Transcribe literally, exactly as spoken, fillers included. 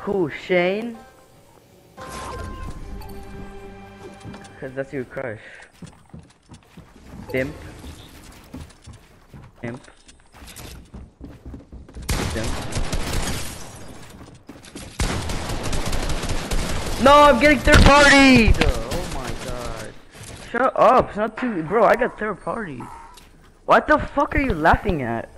Who, Shane? Cause that's your crush. Dimp. Imp. Dimp. No, I'm getting third party! Oh my god. Shut up, it's not too- bro, I got third parties. What the fuck are you laughing at?